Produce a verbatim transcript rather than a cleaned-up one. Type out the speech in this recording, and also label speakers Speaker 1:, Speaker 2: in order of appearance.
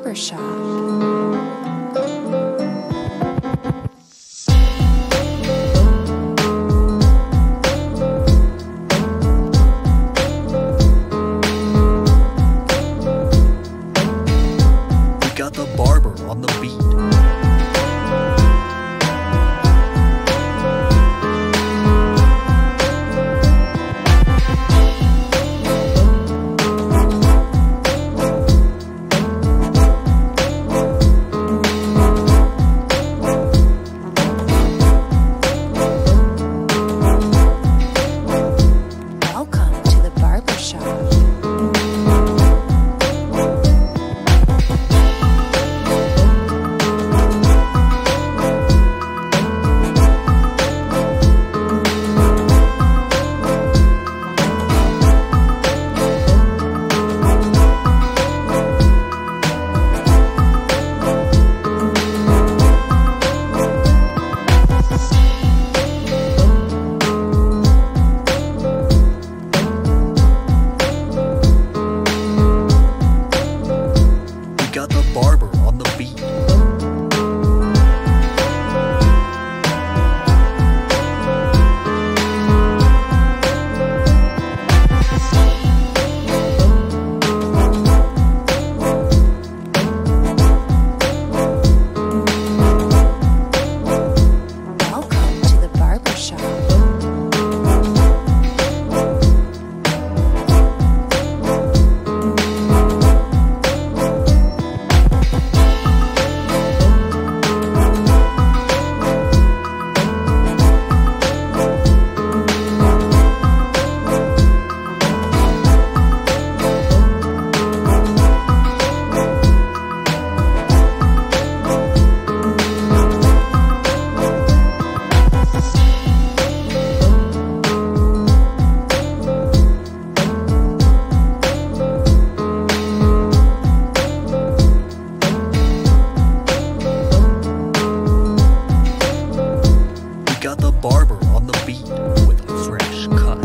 Speaker 1: barber shop.
Speaker 2: Got the barber on the beat.
Speaker 1: Welcome to the barber shop.
Speaker 2: Got the barber on the beat.
Speaker 1: Welcome to the barber shop. Got the barber on the beat with a fresh cut.